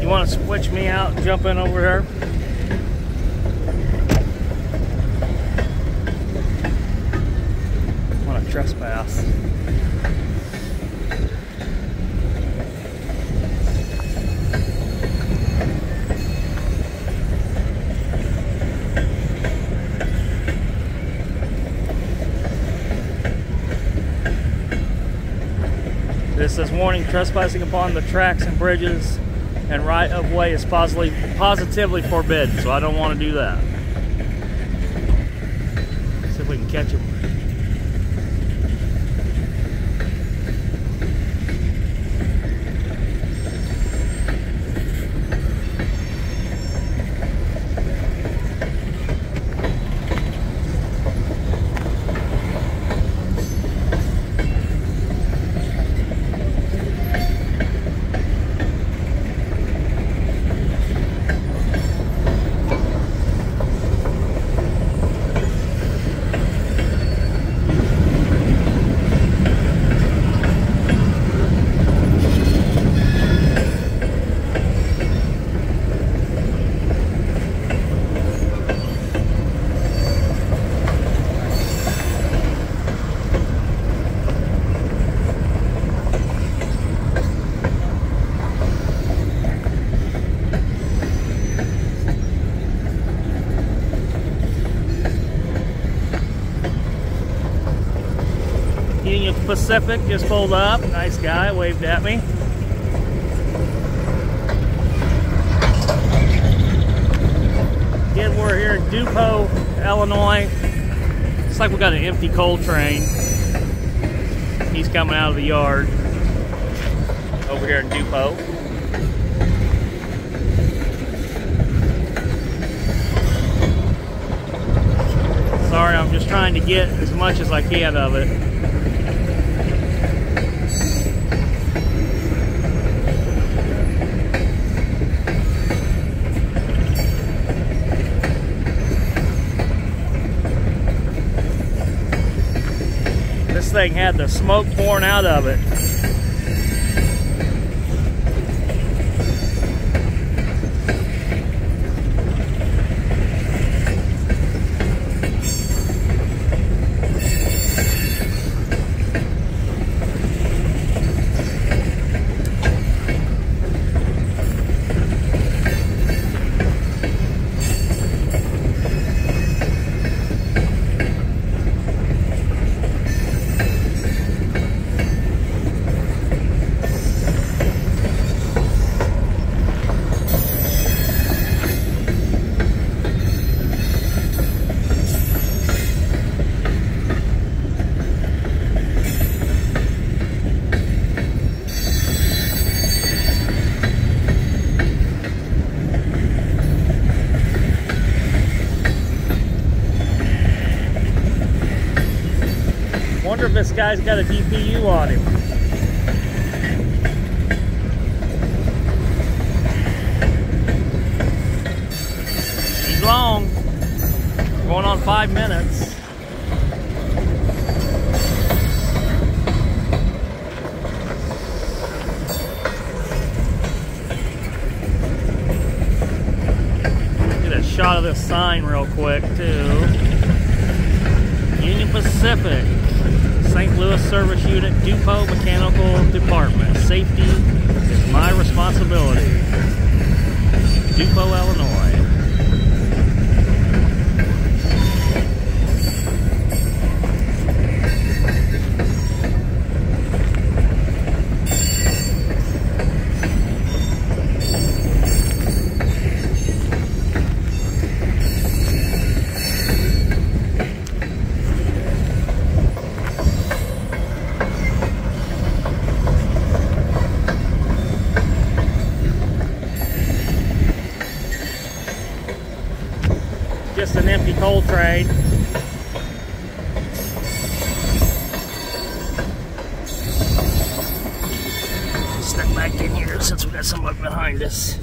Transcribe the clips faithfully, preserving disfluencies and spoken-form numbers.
You want to switch me out and jump in over here? I want to trespass. This is warning: trespassing upon the tracks and bridges and right of way is positively, positively forbidden, so I don't want to do that. See if we can catch him. Union Pacific just pulled up. Nice guy, waved at me. Again, we're here in Dupont, Illinois. Looks like we got an empty coal train. He's coming out of the yard over here in Dupont. Sorry, I'm just trying to get as much as I can of it. This thing had the smoke pouring out of it. Wonder if this guy's got a D P U on him. He's long. Going on five minutes. Get a shot of this sign real quick too. Union Pacific, Saint Louis Service Unit, Dupont Mechanical Department. Safety is my responsibility. Dupont, Illinois. Just an empty coal train. Step back in here since we got someone behind us.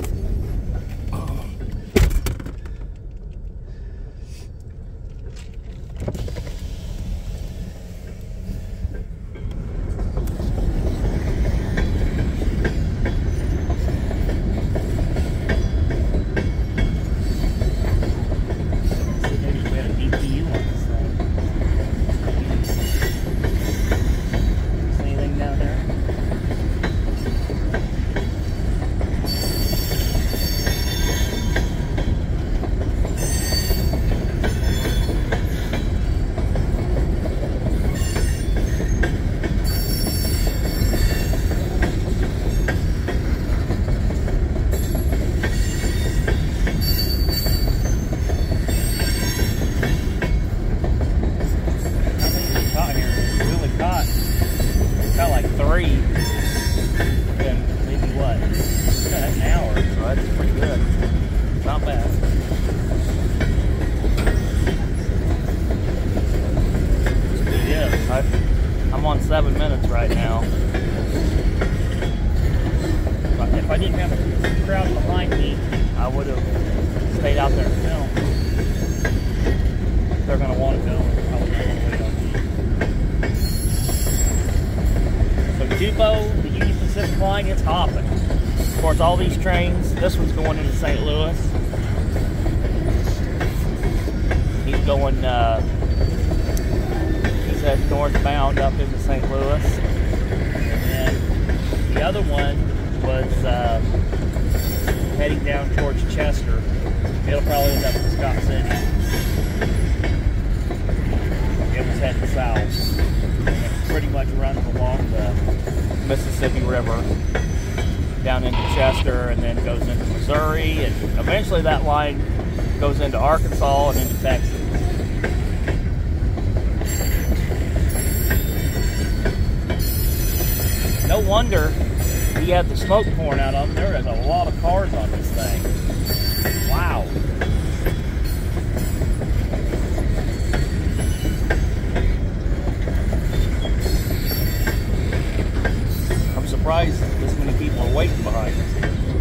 would have stayed out there and filmed. They're going to want to go. I would not want to wait on you. So Dupo, the Union Pacific line, it's hopping. Of course, all these trains, this one's going into Saint Louis. He's going, uh, he's heading northbound up into Saint Louis. And then the other one was uh, heading down towards Chester. It'll probably end up in Scott City. It was heading south. It pretty much runs along the Mississippi River down into Chester and then goes into Missouri, and eventually that line goes into Arkansas and into Texas. No wonder he had the smoke pouring out of him. There is a lot of cars on this thing. Wow. I'm surprised this many people are waiting behind us.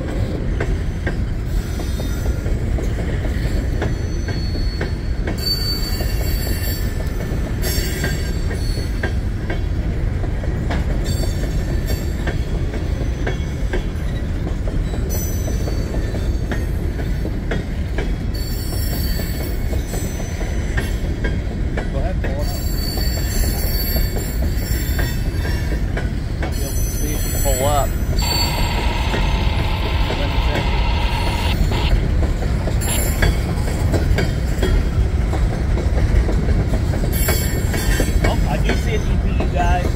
Pull up. Oh, I do see a D P, you guys.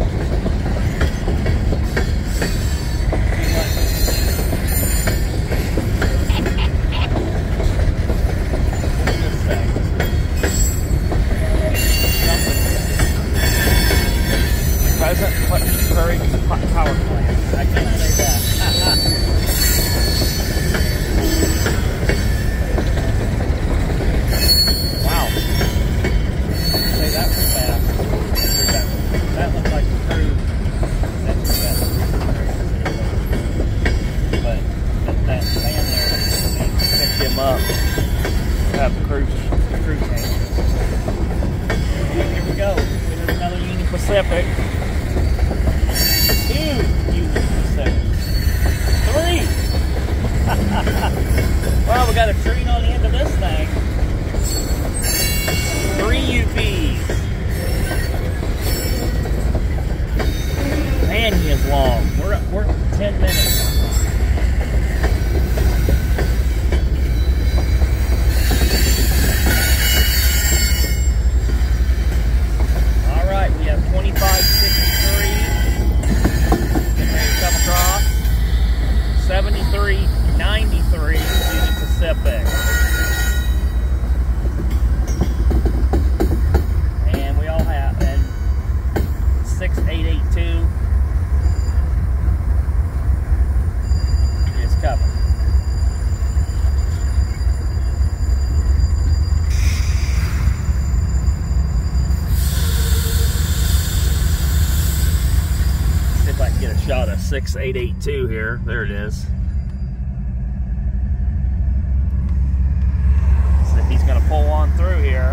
Present Prairie Power Plant. I can't say that. Wow. Say that was fast. That, that looks like the crew. That's fast. But that, that man there picked him up. Have the crew, the crew tank. Here we go. Here's another Union Pacific. Two Union Pacific. Three! Well, we got a train on the end of this thing. Three U Ps. Man, he is long. We're, we're ten minutes. All right, we have twenty-five sixty-three. Come across seventy-three ninety-three Union Pacific, and we all have and six eight eight two is coming. If I can get a shot of six eight eight two here. There it is. So he's going to pull on through here.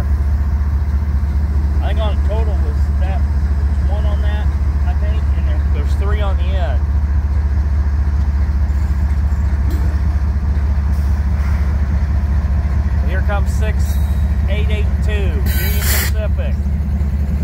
I think on total was that one on that, I think, and there, there's three on the end. Here comes six eight eight two, Union Pacific.